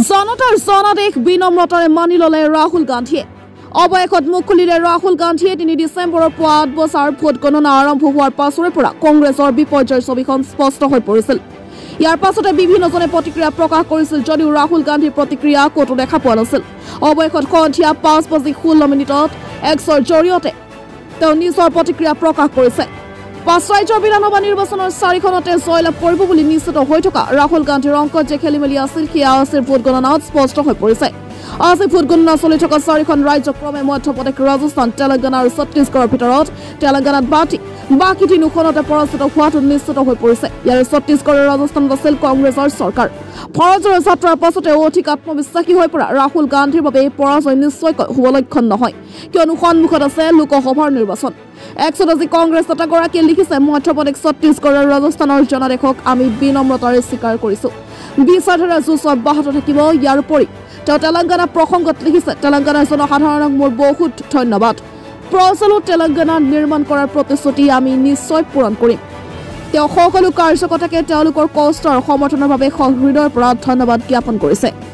জনতাৰ জনাদেশ বিনম্ৰতাৰে মানি ললে ৰাহুল গান্ধীয়ে অৱশেষত মুখ খুলিলে ৰাহুল গান্ধীয়ে 3 ডিচেম্বৰৰ পুৱা 8 বজাৰ ভোট গণনা আৰম্ভ হোৱাৰ পাছৰে পৰা কংগ্ৰেছৰ বিপৰ্যয়ৰ ছবিখন স্পষ্ট হৈ পৰিছিল। ইয়াৰ পাছতে বিভিন্নজনে প্ৰতিক্ৰিয়া প্ৰকাশ কৰিছিল যদিও ৰাহুল গান্ধীৰ প্ৰতিক্ৰিয়া ক'তো দেখা পোৱা নাছিল। অৱশেষত সন্ধিয়া 5:16 এক্সৰ জৰিয়তে তেওঁ নিজৰ প্ৰতিক্ৰিয়া প্ৰকাশ কৰিছে। 5 ৰাজ্যৰ বিধানসভা নিৰ্বাচনৰ 4খনতে জয়লাভ কৰিব বুলি নিশ্চিত হৈ থকা ৰাহুল গান্ধীৰ অংকত যে খেলিমেলি আছিল সেয়া আছিল ভোট গণনাত স্পষ্ট হৈ পৰিছে। আজি ভোট গণনা চলি থকা 4খন ৰাজ্য ক্ৰমে মধ্যপ্ৰদেশ, ৰাজস্থান, তেলেংগানা আৰু ছত্তীশগড়ৰ ভিতৰত তেলেংগানাত বাকী 3খনতে পৰাজিত হোৱাটো নিশ্চিত হৈ পৰিছে। ইয়াৰ ছত্তীশগড় আৰু ৰাজস্থানত আছিল কংগ্ৰেছৰ চৰকাৰ। ফৰজৰ যাত্ৰাৰ পাছতে অধিক আত্মবিশ্বাসী হৈ পৰা ৰাহুল গান্ধীৰ বাবে এই পৰাজয় নিশ্চয়কৈ হ'ব লক্ষণ নহয়, কিয়নো সন্মুখত আছে লোকসভাৰ নিৰ্বাচন। এক্সত আজি কংগ্ৰেছ নেতাগৰাকীয়ে লিখিছে, মধ্যপ্ৰদেশ, ছত্তীশগড় আৰু ৰাজস্থানৰ জনাদেশক আমি বিনম্ৰতাৰে স্বীকাৰ কৰিছো। বিচাৰধাৰা যুঁজ অব্যাহত থাকিব। ইয়াৰ উপৰি তেওঁ তেলেংগানা প্ৰসংগত লিখিছে, তেলেংগানাৰ জনসাধাৰণক মোৰ বহুত ধন্যবাদ। প্ৰজলো তেলেংগানা নিৰ্মাণ কৰাৰ প্ৰতিশ্ৰুতি আমি নিশ্চয় পূৰণ কৰিম। তেওঁ সকলো কাৰ্যকৰ্তাকে তেওঁলোকৰ কষ্ট আৰু সমৰ্থনৰ বাবে হৃদয়ৰ পৰা ধন্যবাদ জ্ঞাপন কৰিছে।